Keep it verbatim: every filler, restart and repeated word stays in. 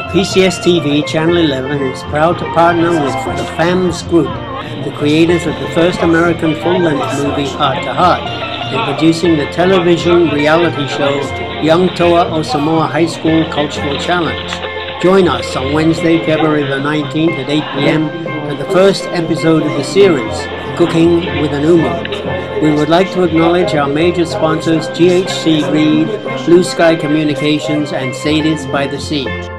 P C S T V Channel eleven is proud to partner with the FAMS Group, the creators of the first American full-length movie Heart to Heart, in producing the television reality show Young Toa o Samoa High School Cultural Challenge. Join us on Wednesday, February the nineteenth at eight p m for the first episode of the series, Cooking with an Umu. We would like to acknowledge our major sponsors G H C Reed, Blue Sky Communications, and Sadie's by the Sea.